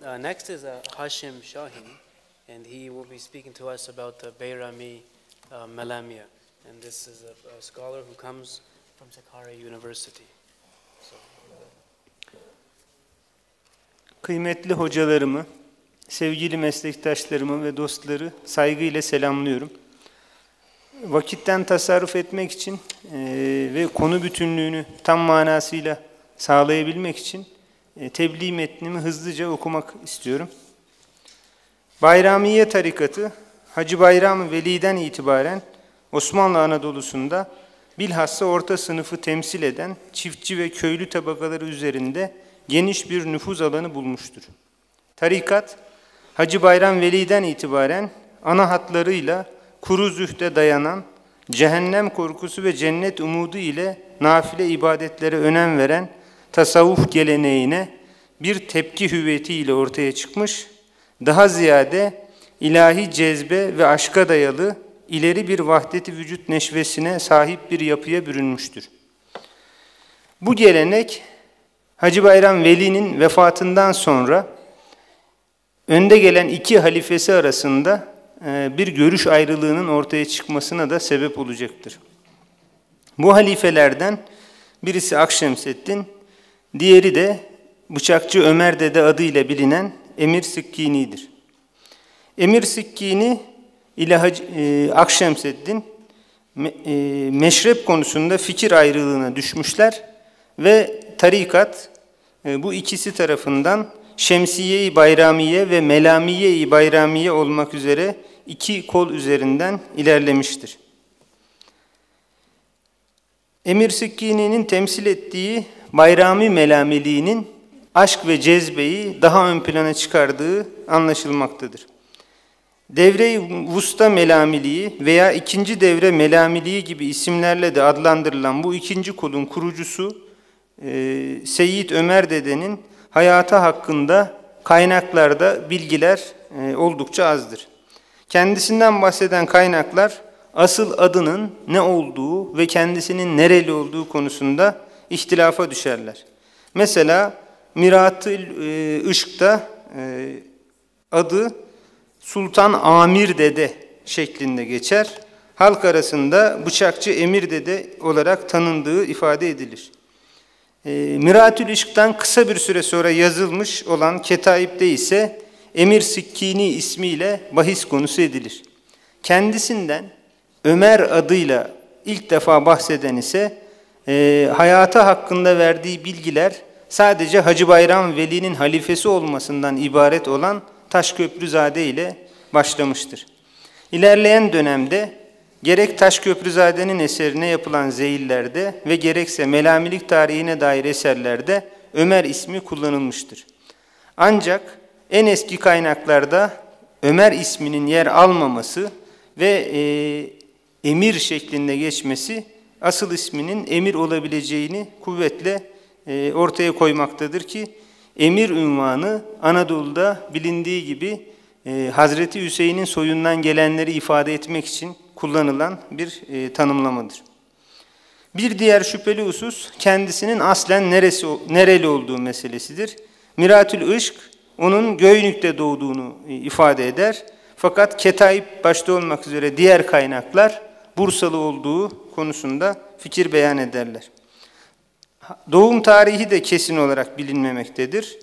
Next is Hashim Shahin, and he will be speaking to us about the Bayrami Melamia. And this is a scholar who comes from Sakarya University. Kıymetli hocalarımı, sevgili meslektaşlarımı ve dostları saygıyla selamlıyorum. Vakitten tasarruf etmek için ve konu bütünlüğünü tam manasıyla sağlayabilmek için tebliğ metnimi hızlıca okumak istiyorum. Bayramiye tarikatı, Hacı Bayram Veli'den itibaren Osmanlı Anadolu'sunda bilhassa orta sınıfı temsil eden çiftçi ve köylü tabakaları üzerinde geniş bir nüfuz alanı bulmuştur. Tarikat, Hacı Bayram Veli'den itibaren ana hatlarıyla kuru zühde dayanan, cehennem korkusu ve cennet umudu ile nafile ibadetlere önem veren tasavvuf geleneğine bir tepki hüviyetiyle ortaya çıkmış, daha ziyade ilahi cezbe ve aşka dayalı ileri bir vahdeti vücut neşvesine sahip bir yapıya bürünmüştür. Bu gelenek, Hacı Bayram Veli'nin vefatından sonra önde gelen iki halifesi arasında bir görüş ayrılığının ortaya çıkmasına da sebep olacaktır. Bu halifelerden birisi Akşemseddin, diğeri de Bıçakçı Ömer Dede adıyla bilinen Emir Sıkkini'dir. Emir Sıkkini ile Akşemseddin meşrep konusunda fikir ayrılığına düşmüşler ve tarikat bu ikisi tarafından Şemsiye-i Bayramiye ve Melamiye-i Bayramiye olmak üzere iki kol üzerinden ilerlemiştir. Emir Sıkkini'nin temsil ettiği Bayrami Melamiliğinin aşk ve cezbeyi daha ön plana çıkardığı anlaşılmaktadır. Devre-i Vusta Melamiliği veya ikinci devre Melamiliği gibi isimlerle de adlandırılan bu ikinci kolun kurucusu Seyyid Ömer Dede'nin hayatı hakkında kaynaklarda bilgiler oldukça azdır. Kendisinden bahseden kaynaklar asıl adının ne olduğu ve kendisinin nereli olduğu konusunda ihtilafa düşerler. Mesela Mirat-ül Işk'ta adı Sultan Amir Dede şeklinde geçer. Halk arasında Bıçakçı Emir Dede olarak tanındığı ifade edilir. Mirat-ül Işk'tan kısa bir süre sonra yazılmış olan Ketaib'de ise Emir Sıkkini ismiyle bahis konusu edilir. Kendisinden Ömer adıyla ilk defa bahseden ise hayatı hakkında verdiği bilgiler sadece Hacı Bayram Veli'nin halifesi olmasından ibaret olan Taşköprüzade ile başlamıştır. İlerleyen dönemde gerek Taşköprüzade'nin eserine yapılan zeyillerde ve gerekse Melamilik tarihine dair eserlerde Ömer ismi kullanılmıştır. Ancak en eski kaynaklarda Ömer isminin yer almaması ve emir şeklinde geçmesi asıl isminin emir olabileceğini kuvvetle ortaya koymaktadır ki emir unvanı Anadolu'da bilindiği gibi Hazreti Hüseyin'in soyundan gelenleri ifade etmek için kullanılan bir tanımlamadır. Bir diğer şüpheli husus kendisinin aslen nereli olduğu meselesidir. Mirat-ül Işk onun Göynük'te doğduğunu ifade eder. Fakat Ketaib başta olmak üzere diğer kaynaklar Bursalı olduğu konusunda fikir beyan ederler. Doğum tarihi de kesin olarak bilinmemektedir.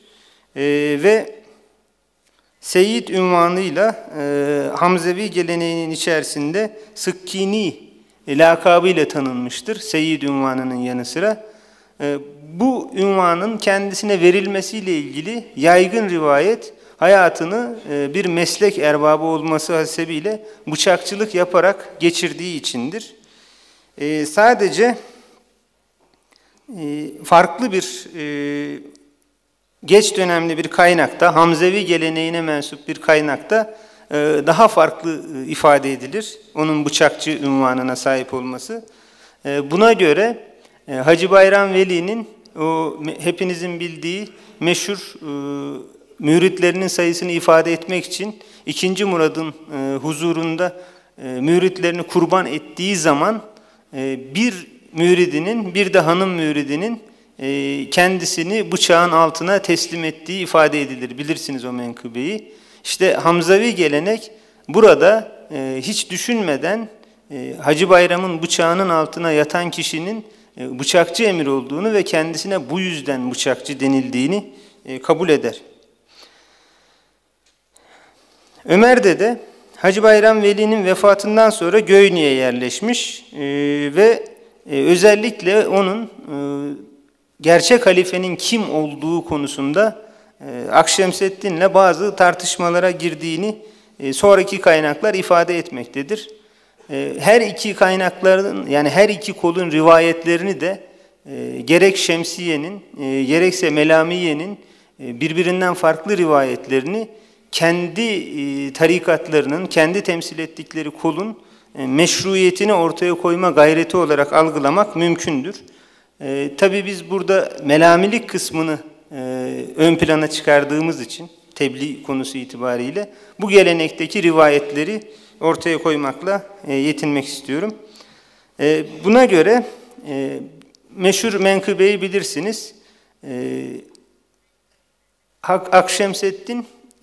Ve Seyyid ünvanıyla Hamzevi geleneğinin içerisinde Sıkkini lakabıyla tanınmıştır. Seyyid ünvanının yanı sıra. Bu ünvanın kendisine verilmesiyle ilgili yaygın rivayet hayatını bir meslek erbabı olması hasebiyle bıçakçılık yaparak geçirdiği içindir. Sadece farklı bir geç dönemli bir kaynakta, Hamzevi geleneğine mensup bir kaynakta daha farklı ifade edilir. Onun bıçakçı ünvanına sahip olması. Buna göre Hacı Bayram Veli'nin o hepinizin bildiği meşhur müritlerinin sayısını ifade etmek için 2. Murad'ın huzurunda müritlerini kurban ettiği zaman bir müridinin bir de hanım müridinin kendisini bıçağın altına teslim ettiği ifade edilir. Bilirsiniz o menkıbeyi. İşte Hamzavi gelenek burada hiç düşünmeden Hacı Bayram'ın bıçağının altına yatan kişinin bıçakçı emir olduğunu ve kendisine bu yüzden bıçakçı denildiğini kabul eder. Ömer Dede Hacı Bayram Veli'nin vefatından sonra Göynü'ye yerleşmiş ve özellikle onun gerçek halifenin kim olduğu konusunda Akşemseddin'le bazı tartışmalara girdiğini sonraki kaynaklar ifade etmektedir. Her iki kaynakların, yani her iki kolun rivayetlerini de gerek Şemsiye'nin gerekse Melamiye'nin birbirinden farklı rivayetlerini kendi tarikatlarının, kendi temsil ettikleri kolun meşruiyetini ortaya koyma gayreti olarak algılamak mümkündür. Tabii biz burada melamilik kısmını ön plana çıkardığımız için tebliğ konusu itibariyle bu gelenekteki rivayetleri ortaya koymakla yetinmek istiyorum. Buna göre meşhur menkıbeyi bilirsiniz. Akşemseddin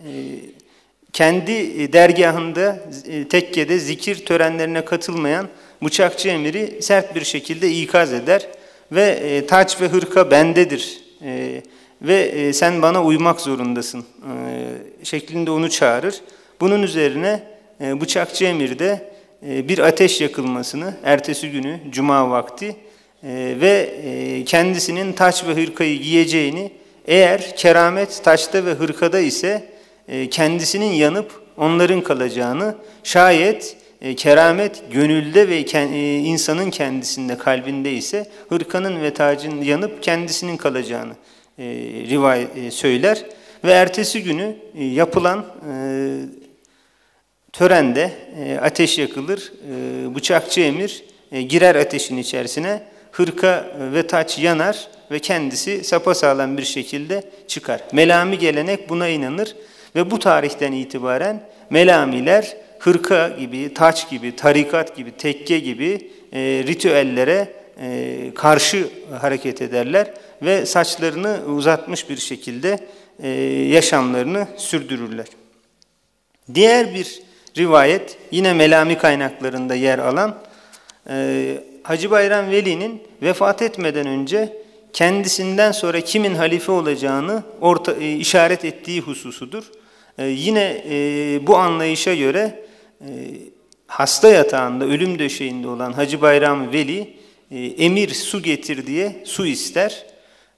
kendi dergahında tekkede zikir törenlerine katılmayan bıçakçı emiri sert bir şekilde ikaz eder ve taç ve hırka bendedir ve sen bana uymak zorundasın şeklinde onu çağırır. Bunun üzerine bıçakçı emir de bir ateş yakılmasını ertesi günü cuma vakti ve kendisinin taç ve hırkayı giyeceğini, eğer keramet taçta ve hırkada ise kendisinin yanıp onların kalacağını, şayet keramet gönülde ve insanın kendisinde, kalbinde ise hırkanın ve tacın yanıp kendisinin kalacağını rivayet söyler ve ertesi günü yapılan törende ateş yakılır, bıçakçı emir girer ateşin içerisine, hırka ve taç yanar ve kendisi sapasağlam bir şekilde çıkar. Melami gelenek buna inanır ve bu tarihten itibaren melamiler hırka gibi, taç gibi, tarikat gibi, tekke gibi ritüellere karşı hareket ederler ve saçlarını uzatmış bir şekilde yaşamlarını sürdürürler. Diğer bir rivayet yine melami kaynaklarında yer alan Hacı Bayram Veli'nin vefat etmeden önce kendisinden sonra kimin halife olacağını işaret ettiği hususudur. Yine bu anlayışa göre hasta yatağında, ölüm döşeğinde olan Hacı Bayram Veli emir su getir diye su ister.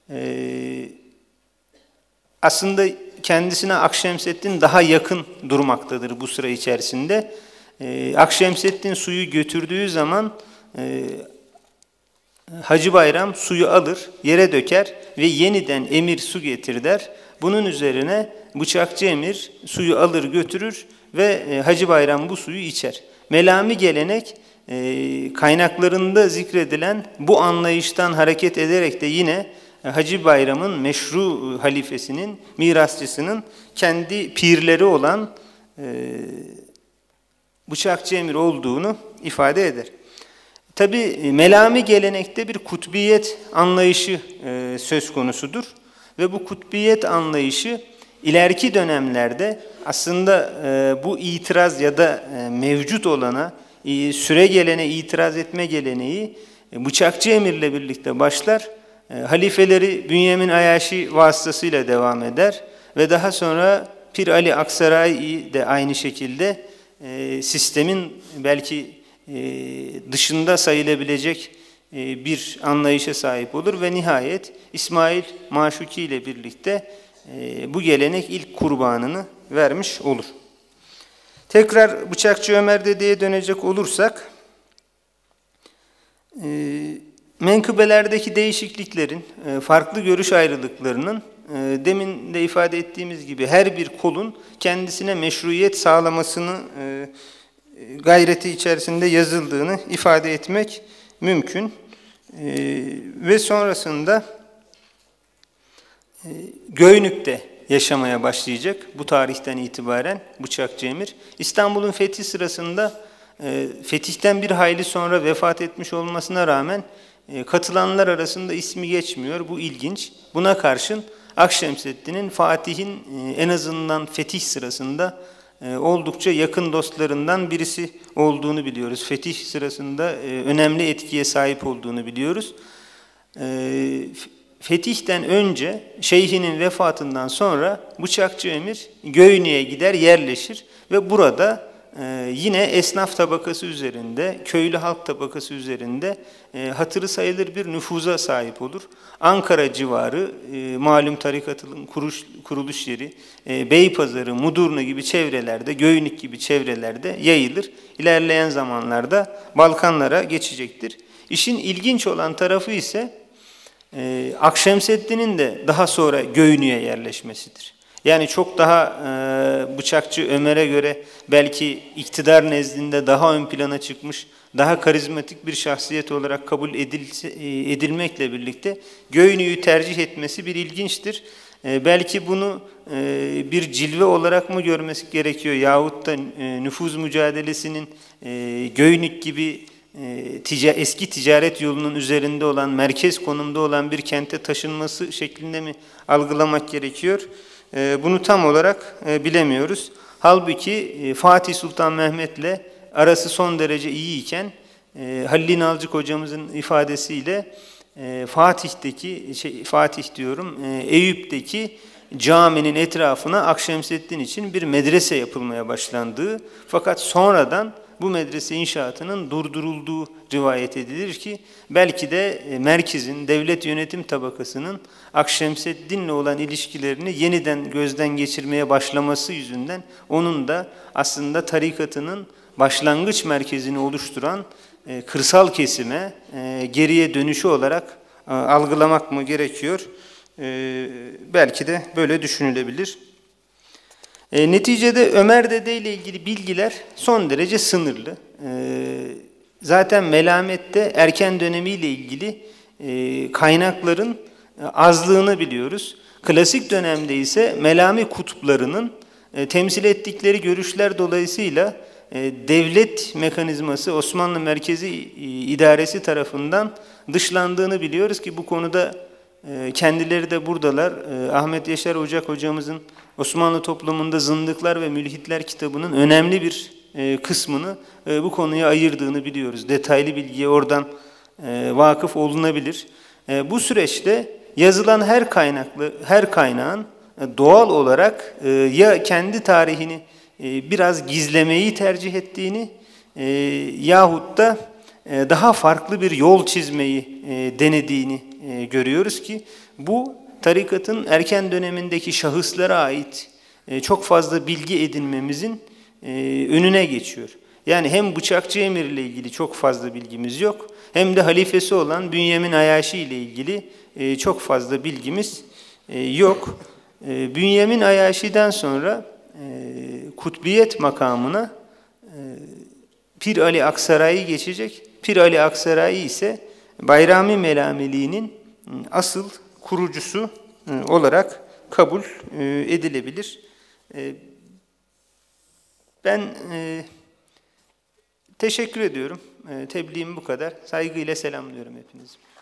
Aslında kendisine Akşemseddin daha yakın durmaktadır bu sıra içerisinde. Akşemseddin suyu götürdüğü zaman Hacı Bayram suyu alır, yere döker ve yeniden emir su getir der. Bunun üzerine bıçakçı emir suyu alır götürür ve Hacı Bayram bu suyu içer. Melami gelenek kaynaklarında zikredilen bu anlayıştan hareket ederek de yine Hacı Bayram'ın meşru halifesinin, mirasçısının kendi pirleri olan bıçakçı emir olduğunu ifade eder. Tabi melami gelenekte bir kutbiyet anlayışı söz konusudur ve bu kutbiyet anlayışı ileriki dönemlerde aslında bu itiraz ya da mevcut olana, süre gelene itiraz etme geleneği bıçakçı emirle birlikte başlar. Halifeleri Bünyamin Ayaşi vasıtasıyla devam eder ve daha sonra Pir Ali Aksaray de aynı şekilde sistemin belki dışında sayılabilecek bir anlayışa sahip olur ve nihayet İsmail Maşuki ile birlikte bu gelenek ilk kurbanını vermiş olur. Tekrar Bıçakçı Ömer Dede'ye dönecek olursak, menkıbelerdeki değişikliklerin, farklı görüş ayrılıklarının demin de ifade ettiğimiz gibi her bir kolun kendisine meşruiyet sağlamasını gayreti içerisinde yazıldığını ifade etmek mümkün. Ve sonrasında Göynük'te yaşamaya başlayacak bu tarihten itibaren Bıçakçı Emir. İstanbul'un fethi sırasında fetihten bir hayli sonra vefat etmiş olmasına rağmen katılanlar arasında ismi geçmiyor. Bu ilginç. Buna karşın Akşemseddin'in Fatih'in en azından fetih sırasında oldukça yakın dostlarından birisi olduğunu biliyoruz. Fetih sırasında önemli etkiye sahip olduğunu biliyoruz. Fetih'ten önce şeyhinin vefatından sonra Bıçakçı Emir Göynü'ye gider, yerleşir ve burada yine esnaf tabakası üzerinde, köylü halk tabakası üzerinde hatırı sayılır bir nüfuza sahip olur. Ankara civarı, malum tarikatın kuruluş yeri, Beypazarı, Mudurnu gibi çevrelerde, Göynük gibi çevrelerde yayılır. İlerleyen zamanlarda Balkanlara geçecektir. İşin ilginç olan tarafı ise Akşemseddin'in de daha sonra Göynü'ye yerleşmesidir. Yani çok daha Bıçakçı Ömer'e göre belki iktidar nezdinde daha ön plana çıkmış, daha karizmatik bir şahsiyet olarak kabul edilmekle birlikte Göynü'yü tercih etmesi bir ilginçtir. Belki bunu bir cilve olarak mı görmesi gerekiyor yahut da nüfuz mücadelesinin Göynük gibi eski ticaret yolunun üzerinde olan, merkez konumda olan bir kente taşınması şeklinde mi algılamak gerekiyor? Bunu tam olarak bilemiyoruz. Halbuki Fatih Sultan Mehmet'le arası son derece iyiyken Halil İnalcık hocamızın ifadesiyle Eyüp'teki caminin etrafına Akşemseddin için bir medrese yapılmaya başlandığı, fakat sonradan bu medrese inşaatının durdurulduğu rivayet edilir ki belki de merkezin, devlet yönetim tabakasının Akşemseddin'le olan ilişkilerini yeniden gözden geçirmeye başlaması yüzünden onun da aslında tarikatının başlangıç merkezini oluşturan kırsal kesime geriye dönüşü olarak algılamak mı gerekiyor? Belki de böyle düşünülebilir. Neticede Ömer Dede ile ilgili bilgiler son derece sınırlı. Zaten Melamet'te erken dönemiyle ilgili kaynakların azlığını biliyoruz. Klasik dönemde ise Melami kutuplarının temsil ettikleri görüşler dolayısıyla devlet mekanizması Osmanlı Merkezi İdaresi tarafından dışlandığını biliyoruz ki bu konuda kendileri de buradalar. Ahmet Yaşar Ocak hocamızın Osmanlı toplumunda Zındıklar ve Mülhitler kitabının önemli bir kısmını bu konuya ayırdığını biliyoruz. Detaylı bilgiye oradan vakıf olunabilir. Bu süreçte yazılan her kaynağın doğal olarak ya kendi tarihini biraz gizlemeyi tercih ettiğini yahut da daha farklı bir yol çizmeyi denediğini görüyoruz ki bu tarikatın erken dönemindeki şahıslara ait çok fazla bilgi edinmemizin önüne geçiyor. Yani hem Bıçakçı Emir ile ilgili çok fazla bilgimiz yok, hem de halifesi olan Bünyamin Ayaşi ile ilgili çok fazla bilgimiz yok. Bünyamin Ayaşi'den sonra kutbiyet makamına Pir Ali Aksaray geçecek. Pir Ali Aksaray ise Bayrami Melamiliğinin asıl kurucusu olarak kabul edilebilir. Ben teşekkür ediyorum. Tebliğim bu kadar. Saygıyla selamlıyorum hepinizi.